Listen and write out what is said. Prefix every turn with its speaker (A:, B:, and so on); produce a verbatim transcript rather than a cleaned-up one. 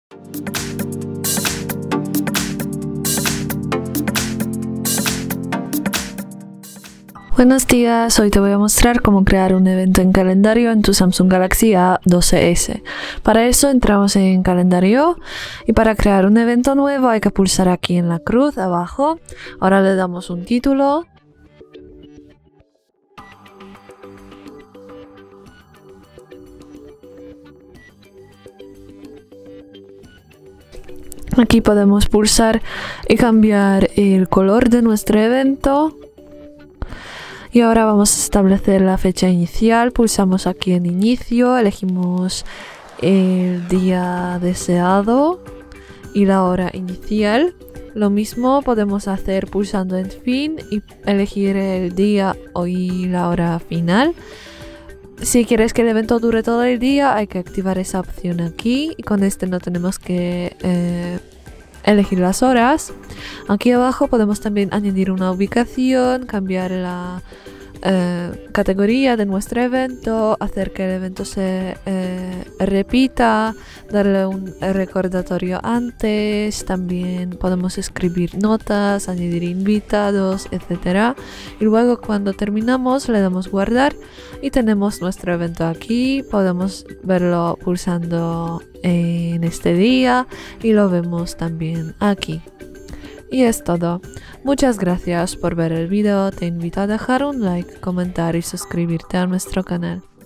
A: Buenos días, hoy te voy a mostrar cómo crear un evento en calendario en tu Samsung Galaxy A doce ese. Para eso entramos en calendario y para crear un evento nuevo hay que pulsar aquí en la cruz abajo. Ahora le damos un título. Aquí podemos pulsar y cambiar el color de nuestro evento. Y ahora vamos a establecer la fecha inicial. Pulsamos aquí en inicio, elegimos el día deseado y la hora inicial. Lo mismo podemos hacer pulsando en fin y elegir el día y la hora final. Si quieres que el evento dure todo el día, hay que activar esa opción aquí. Y con este no tenemos que eh, elegir las horas. Aquí abajo podemos también añadir una ubicación, cambiar la eh, categoría de nuestro evento, hacer que el evento se eh, repita, darle un recordatorio antes. También podemos escribir notas, añadir invitados, etcétera. Y luego cuando terminamos le damos guardar y tenemos nuestro evento aquí. Podemos verlo pulsando en este día y lo vemos también aquí. Y es todo. Muchas gracias por ver el video. Te invito a dejar un like, comentar y suscribirte a nuestro canal.